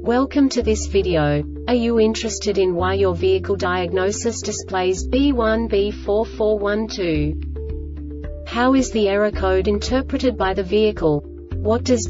Welcome to this video. Are you interested in why your vehicle diagnosis displays B1B4412? How is the error code interpreted by the vehicle? What does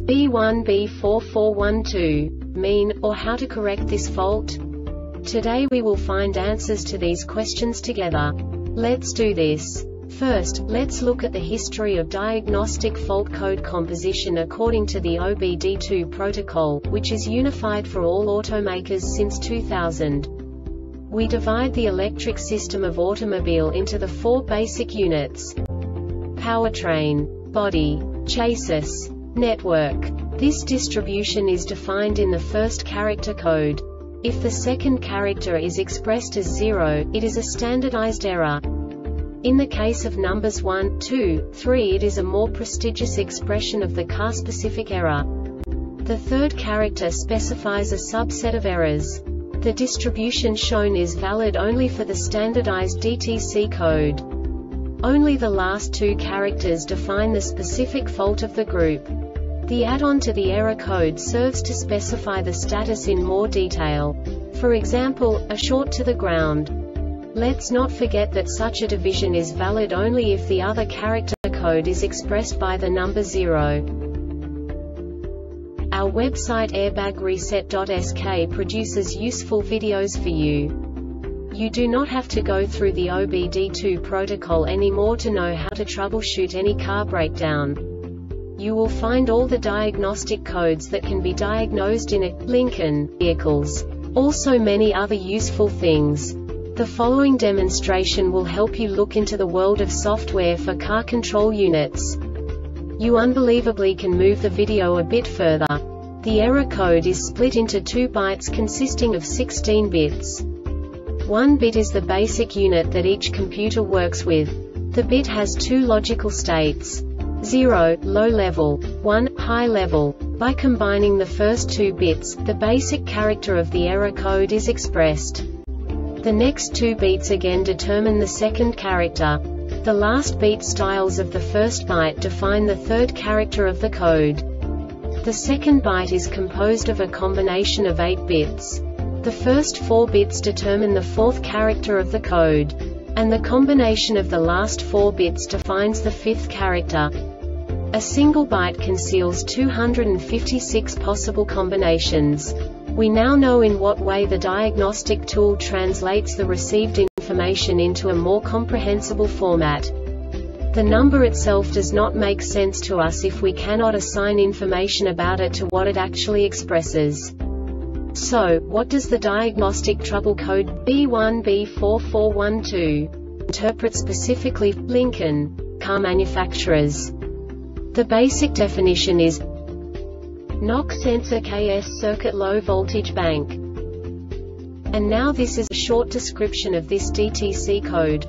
B1B4412 mean, or how to correct this fault? Today we will find answers to these questions together. Let's do this. First, let's look at the history of diagnostic fault code composition according to the OBD2 protocol, which is unified for all automakers since 2000. We divide the electric system of automobile into the four basic units: powertrain, body, chassis, network. This distribution is defined in the first character code. If the second character is expressed as 0, it is a standardized error. In the case of numbers 1, 2, 3, it is a more prestigious expression of the car-specific error. The third character specifies a subset of errors. The distribution shown is valid only for the standardized DTC code. Only the last two characters define the specific fault of the group. The add-on to the error code serves to specify the status in more detail. For example, a short to the ground. Let's not forget that such a division is valid only if the other character code is expressed by the number 0. Our website airbagreset.sk produces useful videos for you. You do not have to go through the OBD2 protocol anymore to know how to troubleshoot any car breakdown. You will find all the diagnostic codes that can be diagnosed in a Lincoln vehicles. Also many other useful things. The following demonstration will help you look into the world of software for car control units. You unbelievably can move the video a bit further. The error code is split into 2 bytes consisting of 16 bits. 1 bit is the basic unit that each computer works with. The bit has 2 logical states: 0, low level, 1, high level. By combining the first 2 bits, the basic character of the error code is expressed. The next 2 beats again determine the second character. The last beat styles of the first byte define the third character of the code. The second byte is composed of a combination of 8 bits. The first 4 bits determine the fourth character of the code. And the combination of the last 4 bits defines the fifth character. A single byte conceals 256 possible combinations. We now know in what way the diagnostic tool translates the received information into a more comprehensible format. The number itself does not make sense to us if we cannot assign information about it to what it actually expresses. So, what does the diagnostic trouble code B1B4412 interpret specifically for Lincoln car manufacturers? The basic definition is knock sensor KS circuit low voltage bank. And now this is a short description of this DTC code.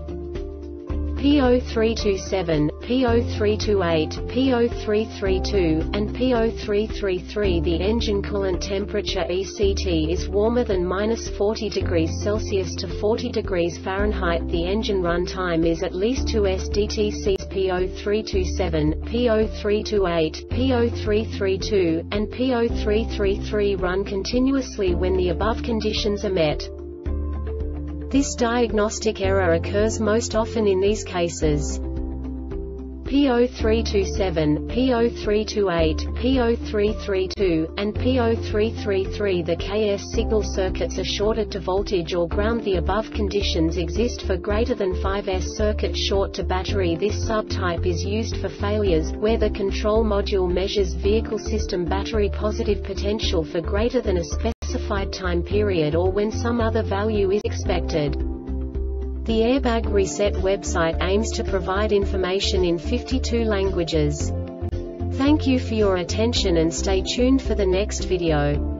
P0327, P0328, P0332, and P0333. The engine coolant temperature ECT is warmer than -40 degrees Celsius to 40 degrees Fahrenheit. The engine run time is at least 2 SDTCs. P0327, P0328, P0332, and P0333 run continuously when the above conditions are met. This diagnostic error occurs most often in these cases: P0327, P0328, P0332, and P0333. The KS signal circuits are shorted to voltage or ground. The above conditions exist for greater than 5S circuit short to battery. This subtype is used for failures where the control module measures vehicle system battery positive potential for greater than a specified time period or when some other value is expected. The Airbag Reset website aims to provide information in 52 languages. Thank you for your attention and stay tuned for the next video.